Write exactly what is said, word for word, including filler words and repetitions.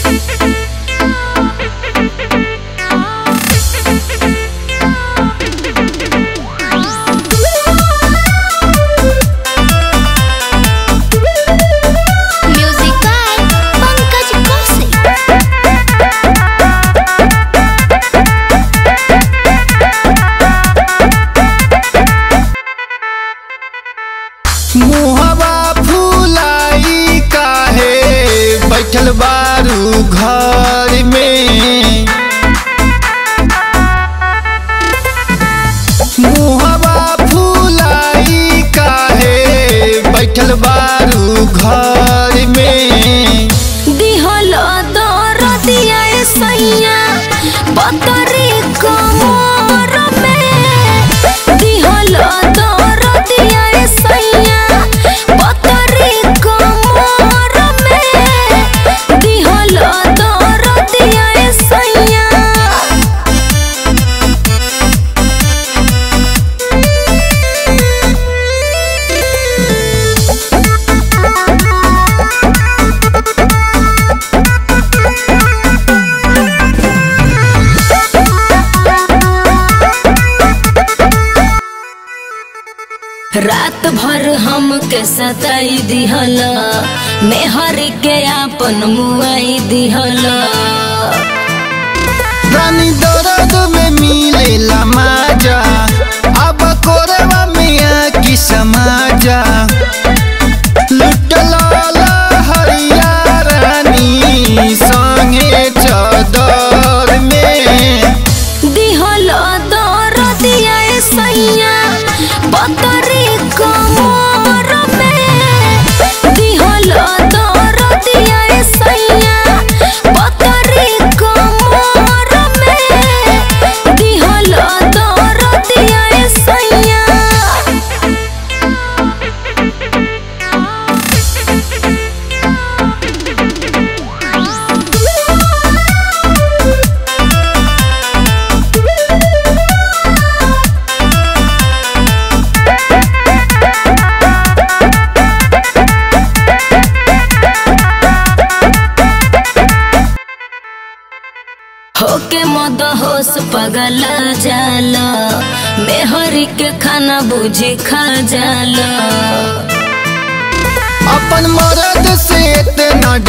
मुहवा फुलाई काहे बैठल बारू घर में। मुहवा फुलाई काहे बैठल बारू घर में। दिहल दरदिया सैया पतरी कमर में। दिहल दरदिया सैया पतरी कमर में। दिहल दरदिया सैया। रात भर हमके सताई दिहला, मेहर के आपन मुआई दिहला। रानी दर्द में मिलेला माजा, अब कोरवा में आकी समाजा। लुटला हरिया रानी संगे चदर में। दिहल दरदिया सैया पतरी कमर में। दिहल दरदिया सैया पतरी कमर में। दिहल दरदिया सैया। होके मद होश पगला जाला, मेहरी के खाना बुझी खा जाला। अपन मर्द से इतना